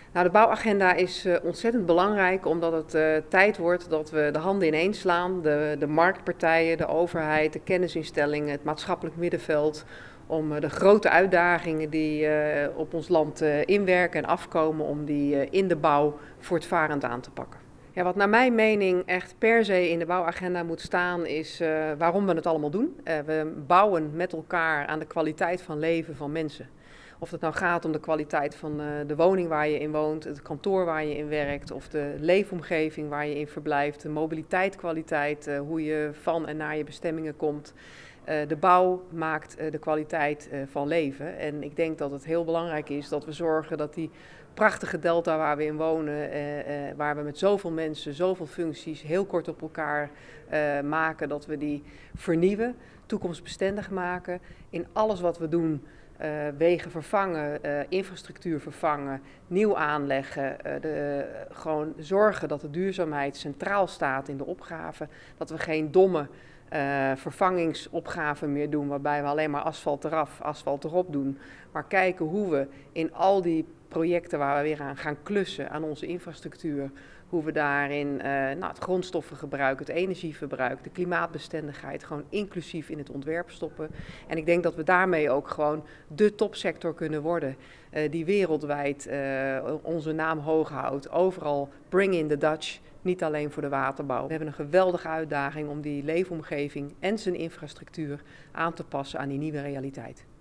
Nou, de bouwagenda is ontzettend belangrijk omdat het tijd wordt dat we de handen ineens slaan. De marktpartijen, de overheid, de kennisinstellingen, het maatschappelijk middenveld. Om de grote uitdagingen die op ons land inwerken en afkomen, om die in de bouw voortvarend aan te pakken. Ja, wat naar mijn mening echt per se in de bouwagenda moet staan is waarom we het allemaal doen. We bouwen met elkaar aan de kwaliteit van leven van mensen. Of het nou gaat om de kwaliteit van de woning waar je in woont, het kantoor waar je in werkt, of de leefomgeving waar je in verblijft, de mobiliteitskwaliteit, hoe je van en naar je bestemmingen komt. De bouw maakt de kwaliteit van leven. En ik denk dat het heel belangrijk is dat we zorgen dat die prachtige delta waar we in wonen, waar we met zoveel mensen, zoveel functies heel kort op elkaar maken, dat we die vernieuwen, toekomstbestendig maken. In alles wat we doen, wegen vervangen, infrastructuur vervangen, nieuw aanleggen. Gewoon zorgen dat de duurzaamheid centraal staat in de opgave. Dat we geen domme vervangingsopgaven meer doen waarbij we alleen maar asfalt eraf, asfalt erop doen. Maar kijken hoe we in al die projecten waar we weer aan gaan klussen aan onze infrastructuur, hoe we daarin het grondstoffengebruik, het energieverbruik, de klimaatbestendigheid gewoon inclusief in het ontwerp stoppen. En ik denk dat we daarmee ook gewoon de topsector kunnen worden die wereldwijd onze naam hoog houdt. Overal bring in the Dutch, niet alleen voor de waterbouw. We hebben een geweldige uitdaging om die leefomgeving en zijn infrastructuur aan te passen aan die nieuwe realiteit.